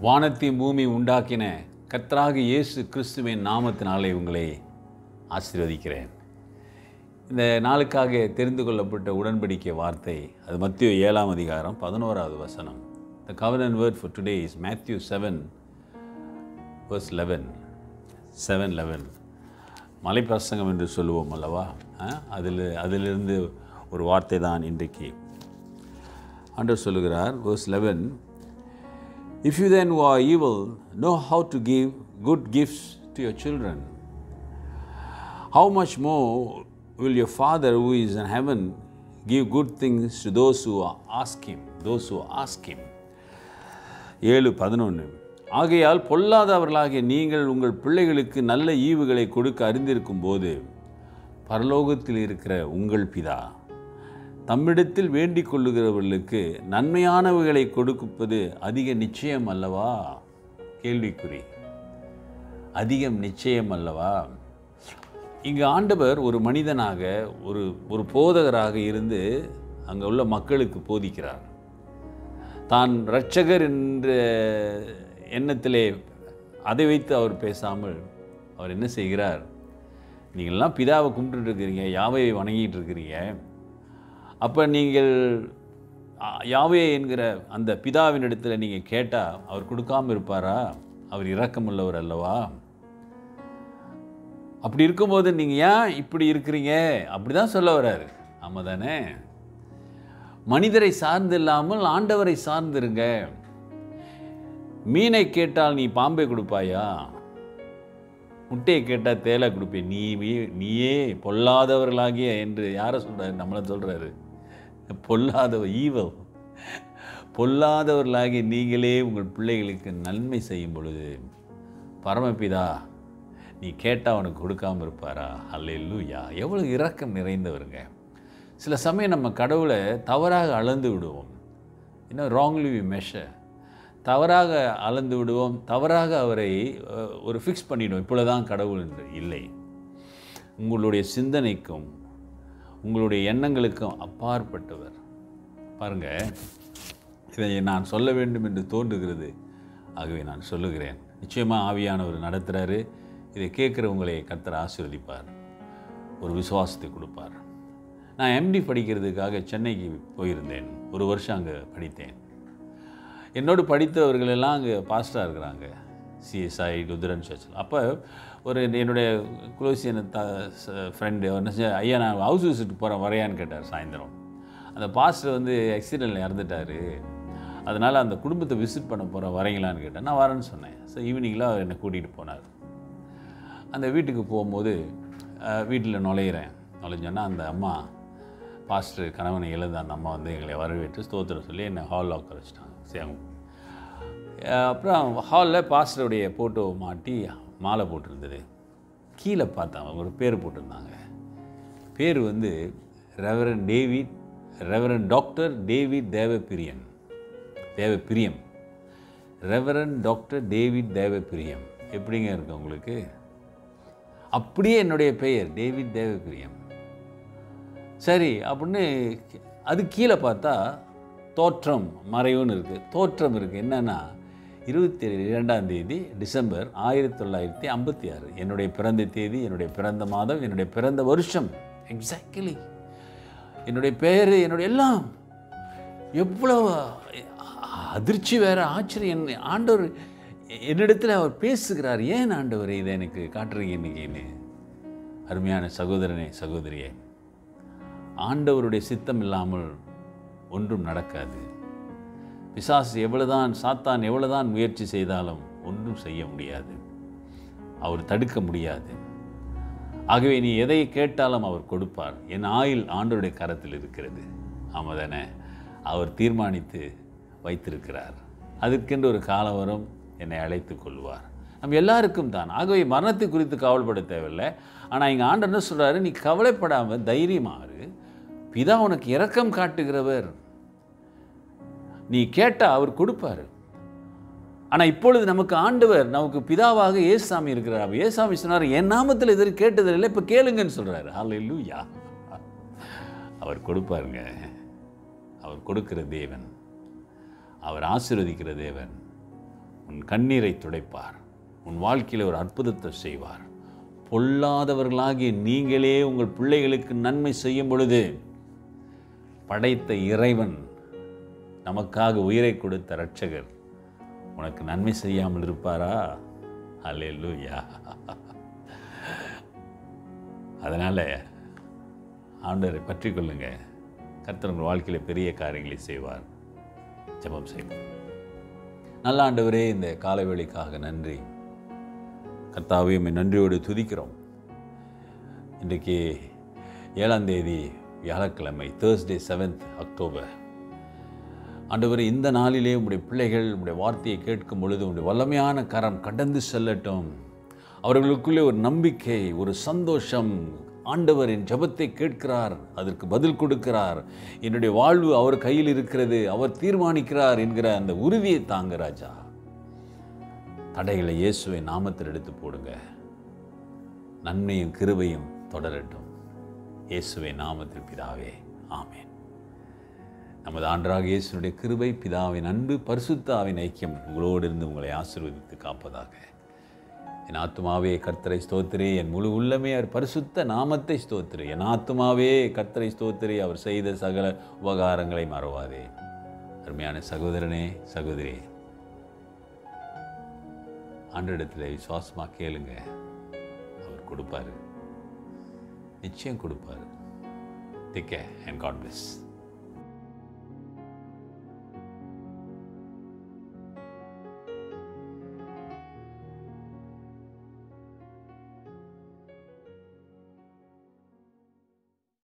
வானத்தையும் பூமி உண்டாக்கின கர்த்தராகிய இயேசு கிறிஸ்துவின் நாமத்தினாலே உங்களை ஆசீர்வதிக்கிறேன். இந்த நாளுக்காக தெரிந்து கொள்ளப்பட்ட உடன்படிக்கை வார்த்தை அது மத்தேயு 7 அதிகாரம் 11வது வசனம். The covenant word for today is Matthew 7 verse 11. 7:11. மலைப்பிரசங்கம் என்று சொல்லுவோம் அல்லவா? அதிலிருந்து ஒரு வார்த்தை தான் இன்றைக்கு ஆண்டவர் சொல்லுகிறார். verse 11. If you then who are evil know how to give good gifts to your children, how much more will your Father who is in heaven give good things to those who ask him? 7:11. ஆகையால் பொல்லாதவர்களாகிய நீங்கள் உங்கள் பிள்ளைகளுக்கு நல்ல ஈவுகளை கொடுக்க அறிந்திருக்கும் போது பரலோகத்தில் இருக்கிற உங்கள் பிதா தம்மிடத்தில் வேண்டிக் கொள்ளுகிறவர்களுக்கு நன்மையானவைகளை கொடுப்பது அதிக நிச்சயம் அல்லவா? கேள்விக்குறி. அதிகம் நிச்சயம் அல்லவா? இங்கு ஆண்டவர் ஒரு மனிதனாக ஒரு போதகராக இருந்து அங்கே உள்ள மக்களுக்கு போதிக்கிறார். தான் இரட்சகர் என்ற எண்ணத்திலே அதை வைத்து அவர் பேசாமல் அவர் என்ன செய்கிறார்? நீங்கள்லாம் பிதாவை கும்பிட்டுட்டு இருக்கிறீங்க, யாவையை வணங்கிட்டு இருக்கிறீங்க. அப்போ நீங்கள் யாவே என்கிற அந்த பிதாவின் இடத்துல நீங்கள் கேட்டால் அவர் கொடுக்காமல் இருப்பாரா? அவர் இரக்கமுள்ளவர் அல்லவா? அப்படி இருக்கும்போது நீங்கள் ஏன் இப்படி இருக்கிறீங்க? அப்படி தான் சொல்ல வர்றாரு. ஆமாம் தானே? மனிதரை சார்ந்து இல்லாமல் ஆண்டவரை சார்ந்திருங்க. மீனை கேட்டால் நீ பாம்பை கொடுப்பாயா? முட்டையை கேட்டால் தேலை கொடுப்பேன். நீயே பொல்லாதவர்களாகிய என்று யாரை சொல்கிறாரு? நம்மளை சொல்கிறாரு. பொல்லாதவர்களாகிய நீங்களே உங்கள் பிள்ளைகளுக்கு நன்மை செய்யும் பொழுது பரமபிதா நீ கேட்டால் அவனுக்கு கொடுக்காமல் இருப்பாரா? அல்லேலூயா! எவ்வளோ இரக்கம் நிறைந்தவருங்க. சில சமயம் நம்ம கடவுளை தவறாக அளந்து விடுவோம். இன்னும் ராங்லி வி மெஷர். தவறாக அளந்து விடுவோம், தவறாக அவரை ஒரு ஃபிக்ஸ் பண்ணிவிடுவோம். இப்பொழுதுதான் கடவுள் என்று இல்லை. உங்களுடைய சிந்தனைக்கும் உங்களுடைய எண்ணங்களுக்கும் அப்பாற்பட்டவர். பாருங்கள், இதை நான் சொல்ல வேண்டும் என்று தோன்றுகிறது. ஆகவே நான் சொல்லுகிறேன். நிச்சயமாக ஆவியானவர் நடத்துகிறாரு. இதை கேட்குறவங்களை கர்த்தர் ஆசீர்வதிப்பார், ஒரு விசுவாசத்தை கொடுப்பார். நான் எம்டி படிக்கிறதுக்காக சென்னைக்கு போயிருந்தேன். 1 வருஷம் அங்கே படித்தேன். என்னோடு படித்தவர்களெல்லாம் அங்கே பாஸ்டராக இருக்கிறாங்க, சிஎஸ்ஐ லுத்தரன் சர்ச்சில். அப்போ என்னுடைய குளோசியன் ஃப்ரெண்டு ஐயா நான் ஹவுஸ் விசிட் போகிறேன் வரையான்னு கேட்டார். சாயந்தரம் அந்த பாஸ்டர் ஆக்சிடெண்ட்டில் இறந்துட்டார், அதனால் அந்த குடும்பத்தை விசிட் பண்ண போகிறேன் வரீங்களான்னு கேட்டேன். நான் வரேன்னு சொன்னேன். ஸோ ஈவினிங்கில் அவர் என்னை கூட்டிகிட்டு போனார். அந்த வீட்டுக்கு போகும்போது வீட்டில் நுழைஞ்சோன்னா அந்த அம்மா பாஸ்டர் கணவனை இழந்த அந்த அம்மா எங்களை வரவேற்று ஸ்தோத்திரம் சொல்லி என்னை ஹாலில் உட்கார வச்சிட்டாங்க. சரி, அப்புறம் ஹாலில் பாஸ்டருடைய ஃபோட்டோ மாட்டி மாலை போட்டிருந்தது. கீழே பார்த்தாங்க, ஒரு பேர் போட்டிருந்தாங்க. பேர் reverend doctor David Devapriyam. Reverend doctor David Devapriyam. எப்படிங்க இருக்கு உங்களுக்கு? அப்படியே என்னுடைய பெயர் டேவிட் தேவப்பிரியம். சரி அப்படின்னு அது கீழே பார்த்தா தோற்றம் மறைவுன்னு இருக்குது. தோற்றம் இருக்குது. என்னென்னா 22 டிசம்பர் 1956 என்னுடைய பிறந்த தேதி, என்னுடைய பிறந்த மாதம், என்னுடைய பிறந்த வருஷம், எக்ஸாக்ட்லி என்னுடைய பெயர், என்னுடைய எல்லாம். எவ்வளோ அதிர்ச்சி வேறு, ஆச்சரியம். ஆண்டவர் என்னிடத்தில் அவர் பேசுகிறார். ஏன் ஆண்டவர் இதை எனக்கு காட்டுறீங்க இன்னைக்குன்னு? அருமையான சகோதரனே, சகோதரியே, ஆண்டவருடைய சித்தம் இல்லாமல் ஒன்றும் நடக்காது. பிசாசு சாத்தான் எவ்வளவுதான் முயற்சி செய்தாலும் ஒன்றும் செய்ய முடியாது. அவர் தடுக்க முடியாது. ஆகவே நீ எதை கேட்டாலும் அவர் கொடுப்பார். என் ஆயுள் ஆண்டவருடைய கரத்தில் இருக்கிறது. ஆமாதானே? அவர் தீர்மானித்து வைத்திருக்கிறார். அதற்கென்று ஒரு காலம் வரும், என்னை அழைத்து கொள்வார். நம்ம எல்லாருக்கும் தான். ஆகவே மரணத்தை குறித்து கவலைப்பட தேவையில்லை. ஆனால் இங்கே ஆண்டவர் என்ன சொல்கிறாரு? நீ கவலைப்படாமல் தைரியமாறு, பிதா உனக்கு இரக்கம் காட்டுகிறவர். நீ கேட்டால் அவர் கொடுப்பார். ஆனால் இப்பொழுது நமக்கு பிதாவாக ஏசாமி இருக்கிறார். ஏசாமி சொன்னார், என் நாமத்தில் எதிர் கேட்டதில்லை, இப்போ கேளுங்கன்னு சொல்கிறார். ஹல்லேலூயா! அவர் கொடுப்பாருங்க. அவர் கொடுக்கிற தேவன், அவர் ஆசீர்வதிக்கிற தேவன். உன் கண்ணீரை துடைப்பார். உன் வாழ்க்கையில் ஒரு அற்புதத்தை செய்வார். பொல்லாதவர்களாகிய நீங்களே உங்கள் பிள்ளைகளுக்கு நன்மை செய்யும் பொழுது படைத்த இறைவன், நமக்காக உயிரை கொடுத்த இரட்சகர் உனக்கு நன்மை செய்யாமல் இருப்பாரா? அல்லேலூயா. அதனால் ஆண்டவரை பற்றி கொள்ளுங்க. கர்த்தர் உங்கள் வாழ்க்கையில் பெரிய காரியங்களை செய்வார். ஜெபம் செய்வோம். நல்ல ஆண்டவரே, இந்த காலவேளைக்காக நன்றி. கர்த்தாவே, உம்மை நன்றியோடு துதிக்கிறோம். இன்றைக்கு 7ஆம் தேதி வியாழக்கிழமை, Thursday 7th October. ஆண்டவரே, இந்த நாளிலே உம்முடைய பிள்ளைகள் உம்முடைய வார்த்தையை கேட்கும் பொழுது உம்முடைய வல்லமையான கரம் கடந்து செல்லட்டும். அவர்களுக்குள்ளே ஒரு நம்பிக்கை, ஒரு சந்தோஷம். ஆண்டவர் என் ஜெபத்தை கேட்கிறார், அதற்கு பதில் கொடுக்கிறார், என்னுடைய வாழ்வு அவர் கையில் இருக்கிறது, அவர் தீர்மானிக்கிறார் என்கிற அந்த உறுதியை தாங்க ராஜா. தடைகளை இயேசுவை நாமத்தில் எடுத்து போடுங்க. நன்மையும் கிருபையும் தொடரட்டும். இயேசுவை நாமத்தில் பிதாவே, ஆமென். நமது ஆண்டவராகிய இயேசுவினுடைய கிருபை, பிதாவின் அன்பு, பரிசுத்த ஆவியின் ஐக்கியம் உங்களோடு இருந்து உங்களை ஆசீர்வதித்து காப்பதாக. என் ஆத்துமாவே கர்த்தரை ஸ்தோத்திரே, என் முழு உள்ளமே அவர் பரிசுத்த நாமத்தை ஸ்தோத்திரே. என் ஆத்துமாவே கர்த்தரை ஸ்தோத்திரே, அவர் செய்த சகல உபகாரங்களை மறவாதே. அருமையான சகோதரனே, சகோதரி, ஆண்டவரிடத்தில் விசுவாசமாக கேளுங்க. அவர் கொடுப்பாரு, நிச்சயம் கொடுப்பாரு. Take care and God bless.